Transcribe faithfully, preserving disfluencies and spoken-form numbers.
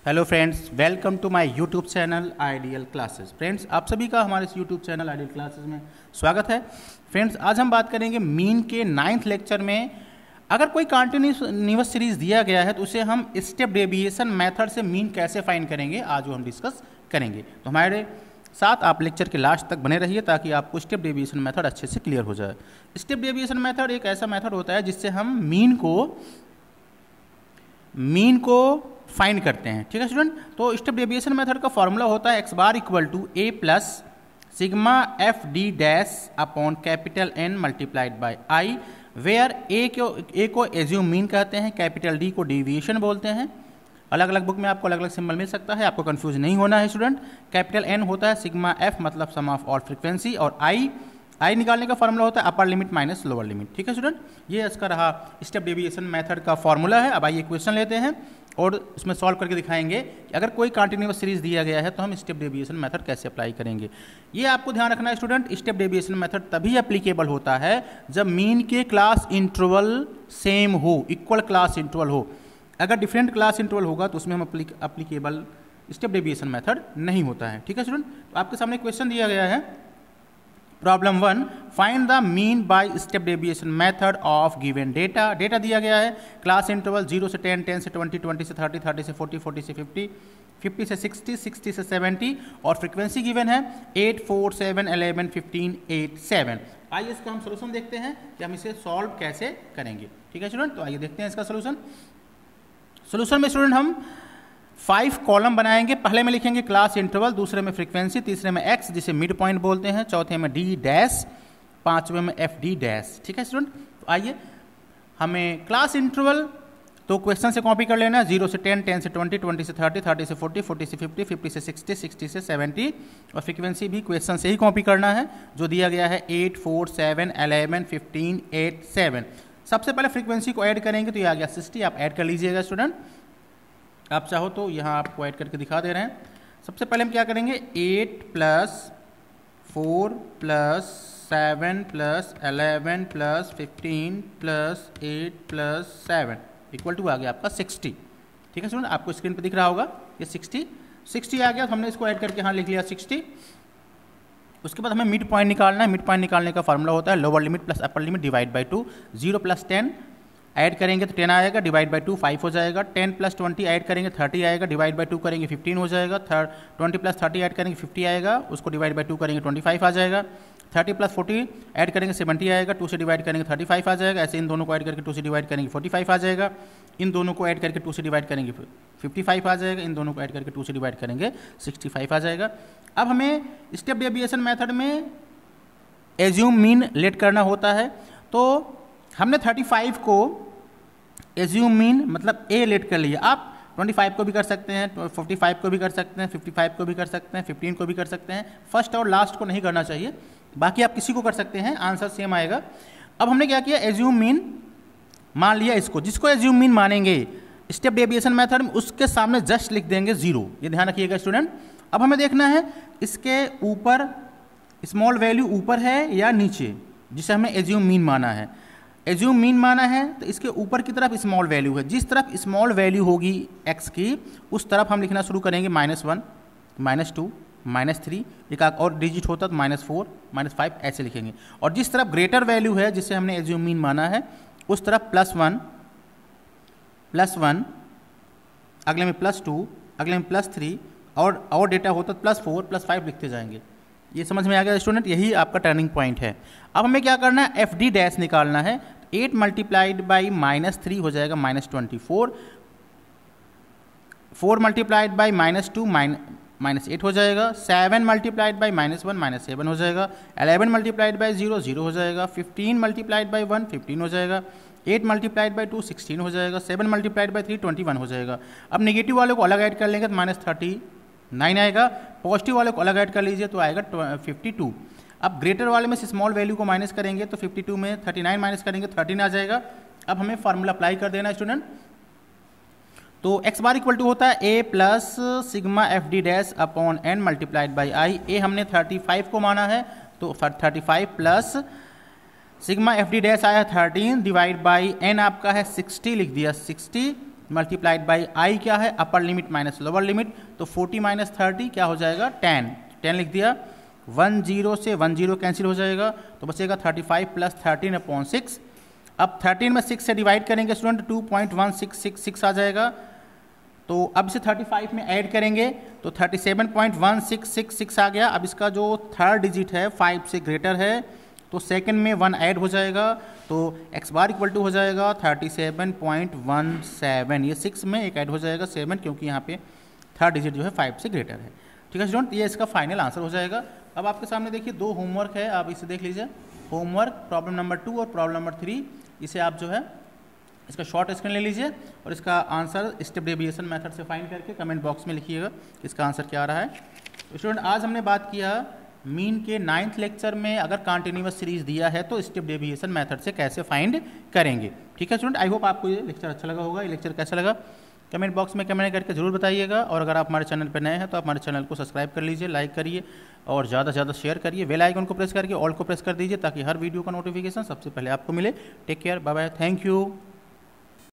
Hello friends, welcome to my YouTube channel ideal classes. Friends, आप सभी का हमारे इस यूट्यूब चैनल आइडियल क्लासेस में स्वागत है। फ्रेंड्स, आज हम बात करेंगे मीन के नाइन्थ लेक्चर में। अगर कोई कंटिन्यूअस सीरीज दिया गया है तो उसे हम स्टेप डेविएशन मेथड से मीन कैसे फाइंड करेंगे, आज वो हम डिस्कस करेंगे। तो हमारे साथ आप लेक्चर के लास्ट तक बने रहिए ताकि आपको स्टेप डेविएशन मेथड अच्छे से क्लियर हो जाए। स्टेप डेविएशन मेथड एक ऐसा मेथड होता है जिससे हम मीन को मीन को फाइंड करते हैं। ठीक है स्टूडेंट, तो स्टेप डेविएशन मेथड का फॉर्मूला होता है x bar equal to A plus sigma f d dash upon capital N multiplied by i, where A को ए को एज्यूम मीन कहते हैं, कैपिटल डी को डेविएशन बोलते हैं। अलग अलग बुक में आपको अलग अलग सिंबल मिल सकता है, आपको कंफ्यूज नहीं होना है स्टूडेंट। कैपिटल एन होता है सिग्मा एफ मतलब सम ऑफ ऑल फ्रीक्वेंसी, और आई आई निकालने का फॉर्मूला होता है upper limit minus lower limit. ठीक है स्टूडेंट, ये इसका रहा स्टेप डेविएशन मेथड का फॉर्मूला है। अब आइए क्वेश्चन लेते हैं और उसमें सॉल्व करके दिखाएंगे कि अगर कोई कंटिन्यूअस सीरीज दिया गया है तो हम स्टेप डेविएशन मेथड कैसे अप्लाई करेंगे। ये आपको ध्यान रखना है स्टूडेंट, स्टेप डेविएशन मेथड तभी एप्लीकेबल होता है जब मीन के क्लास इंटरवल सेम हो, इक्वल क्लास इंटरवल हो। अगर डिफरेंट क्लास इंटरवल होगा तो उसमें हम अप्लीकेबल स्टेप डेविएशन मेथड नहीं होता है। ठीक है स्टूडेंट, तो आपके सामने क्वेश्चन दिया गया है problem one, find the mean by step deviation method of given data. Data दिया गया है क्लास इंटरवल जीरो से टेन, टेन से ट्वेंटी, ट्वेंटी से थर्टी, थर्टी से फोर्टी, फोर्टी से फिफ्टी, फिफ्टी से सिक्सटी, सिक्सटी से सेवेंटी, और फ्रीक्वेंसी गिवन है eight, four, seven, eleven, fifteen, eight, seven. आइए इसका हम सोल्यूशन देखते हैं कि हम इसे सॉल्व कैसे करेंगे। ठीक है स्टूडेंट, तो आइए देखते हैं इसका सोल्यूशन। सोल्यूशन में स्टूडेंट हम फाइव कॉलम बनाएंगे। पहले में लिखेंगे क्लास इंटरवल, दूसरे में फ्रीक्वेंसी, तीसरे में एक्स जिसे मिड पॉइंट बोलते हैं, चौथे में डी डैश, पांचवें में एफ डी डैश। ठीक है स्टूडेंट, तो आइए हमें क्लास इंटरवल तो क्वेश्चन से कॉपी कर लेना है, जीरो से टेन, टेन से ट्वेंटी, ट्वेंटी से थर्टी, थर्टी से फोर्टी, फोर्टी से फिफ्टी, फिफ्टी से सिक्सटी, सिक्सटी से सेवेंटी, और फ्रीक्वेंसी भी क्वेश्चन से ही कॉपी करना है जो दिया गया है eight, four, seven, eleven, fifteen, eight, seven. सबसे पहले फ्रीक्वेंसी को ऐड करेंगे तो ये आ गया सिक्सटी, आप ऐड कर लीजिएगा स्टूडेंट। आप चाहो तो यहाँ आपको ऐड करके दिखा दे रहे हैं। सबसे पहले हम क्या करेंगे, eight plus four plus seven plus eleven plus fifteen plus eight plus seven equal to आ गया आपका सिक्सटी। ठीक है स्टूडेंट, आपको स्क्रीन पे दिख रहा होगा ये सिक्सटी सिक्सटी आ गया, तो हमने इसको ऐड करके यहाँ लिख लिया सिक्सटी। उसके बाद हमें मिड पॉइंट निकालना है। मिड पॉइंट निकालने का फॉर्मूला होता है lower limit plus upper limit divide by two. Zero plus ten add करेंगे तो टेन आएगा, डिवाइड बाई टू फाइव हो जाएगा। टेन प्लस ट्वेंटी ऐड करेंगे थर्टी आएगा, डिवाइड बाई टू करेंगे फिफ्टीन हो जाएगा। ट्वेंटी प्लस थर्टी ऐड करेंगे फिफ्टी आएगा, उसको डिवाइड बाई टू करेंगे ट्वेंटी फाइव आ जाएगा। थर्टी प्लस फोर्टी ऐड करेंगे सेवेंटी आएगा, टू से डिवाइड करेंगे थर्टी फाइव आ जाएगा। ऐसे इन दोनों को ऐड करके टू से डिवाइड करेंगे फोर्टी फाइव आ जाएगा। इन दोनों को ऐड करके टू से डिवाइड करेंगे फिफ्टी फाइव आ जाएगा। इन दोनों को ऐड करके टू से डिवाइड करेंगे सिक्सटी फाइव आ जाएगा। अब हमें स्टेप डेविएशन मेथड में एज्यूम मीन लेट करना होता है, तो हमने थर्टी फाइव को एज्यूम मीन मतलब ए लेट कर लिया। आप ट्वेंटी फाइव को भी कर सकते हैं, फोर्टी फाइव को भी कर सकते हैं, फिफ्टी फाइव को भी कर सकते हैं, फिफ्टीन को भी कर सकते हैं। फर्स्ट और लास्ट को नहीं करना चाहिए, बाकी आप किसी को कर सकते हैं, आंसर सेम आएगा। अब हमने क्या किया, एज्यूम मीन मान लिया इसको, जिसको एज्यूम मीन मानेंगे स्टेप डेविएशन मेथड में उसके सामने जस्ट लिख देंगे जीरो। ये ध्यान रखिएगा स्टूडेंट। अब हमें देखना है इसके ऊपर स्मॉल वैल्यू ऊपर है या नीचे, जिसे हमें एज्यूम मीन माना है। एज्यूम मीन माना है तो इसके ऊपर की तरफ स्मॉल वैल्यू है, जिस तरफ स्मॉल वैल्यू होगी एक्स की उस तरफ हम लिखना शुरू करेंगे minus one, minus two, minus three, एक और डिजिट होता तो माइनस फोर, माइनस फाइव, ऐसे लिखेंगे। और जिस तरफ ग्रेटर वैल्यू है जिसे हमने एज्यूम मीन माना है उस तरफ प्लस वन, प्लस वन, अगले में प्लस टू, अगले में प्लस थ्री, और और डेटा होता तो प्लस फोर, प्लस फाइव लिखते जाएंगे। ये समझ में आ गया स्टूडेंट, यही आपका टर्निंग पॉइंट है। अब हमें क्या करना है, एफ डी डैश निकालना है। Eight multiplied by minus three हो जाएगा minus twenty four, four multiplied by minus two minus eight हो जाएगा, seven multiplied by minus one minus seven हो जाएगा, eleven multiplied by zero zero हो जाएगा, fifteen multiplied by one fifteen हो जाएगा, eight multiplied by two sixteen हो जाएगा, seven multiplied by three twenty one हो जाएगा। अब नेगेटिव वाले को अलग ऐड कर लेंगे तो माइनस थर्टी नाइन आएगा, पॉजिटिव वाले को अलग ऐड कर लीजिए तो आएगा फिफ्टी टू। अब ग्रेटर वाले में से स्मॉल वैल्यू को माइनस करेंगे तो फिफ्टी टू में थर्टी नाइन माइनस करेंगे थर्टीन आ जाएगा। अब हमें फार्मूला अप्लाई कर देना है स्टूडेंट। तो एक्स बार इक्वल टू होता है A plus sigma f d dash upon N multiplied by i. A हमने थर्टी फाइव को माना है तो thirty five plus sigma f d dash आया थर्टीन डिवाइड बाई एन आपका है सिक्सटी, लिख दिया सिक्सटी, मल्टीप्लाइड बाई आई क्या है, upper limit minus lower limit, तो फोर्टी माइनस थर्टी क्या हो जाएगा, टेन, टेन लिख दिया। वन जीरो से वन जीरो कैंसिल हो जाएगा, तो बचेगा thirty five plus thirteen upon six. अब थर्टीन में सिक्स से डिवाइड करेंगे student, two point one six six six आ जाएगा। तो अब इसे थर्टी फाइव में ऐड करेंगे तो thirty seven point one six six six आ गया। अब इसका जो थर्ड डिजिट है फाइव से ग्रेटर है, तो सेकंड में वन ऐड हो जाएगा, तो एक्स बार इक्वल टू हो जाएगा thirty seven point one seven. ये सिक्स में एक ऐड हो जाएगा सेवन, क्योंकि यहाँ पे थर्ड डिजिट जो है फाइव से ग्रेटर है। ठीक है स्टूडेंट, ये इसका फाइनल आंसर हो जाएगा। अब आपके सामने देखिए दो होमवर्क है, आप इसे देख लीजिए। होमवर्क प्रॉब्लम नंबर टू और प्रॉब्लम नंबर थ्री, इसे आप जो है इसका शॉर्ट स्क्रीन ले लीजिए और इसका आंसर स्टेप डेविएशन मेथड से फाइंड करके कमेंट बॉक्स में लिखिएगा इसका आंसर क्या आ रहा है। तो स्टूडेंट आज हमने बात किया मीन के नाइन्थ लेक्चर में अगर कंटिन्यूअस सीरीज दिया है तो स्टेप डेविएशन मेथड से कैसे फाइंड करेंगे। ठीक है स्टूडेंट, आई होप आपको ये लेक्चर अच्छा लगा होगा। ये लेक्चर कैसा लगा कमेंट बॉक्स में कमेंट करके जरूर बताइएगा, और अगर आप हमारे चैनल पर नए हैं तो आप हमारे चैनल को सब्सक्राइब कर लीजिए, लाइक करिए और ज़्यादा से ज़्यादा शेयर करिए। बेल आइकन को प्रेस करके ऑल को प्रेस कर दीजिए ताकि हर वीडियो का नोटिफिकेशन सबसे पहले आपको मिले। Take care, bye bye, thank you.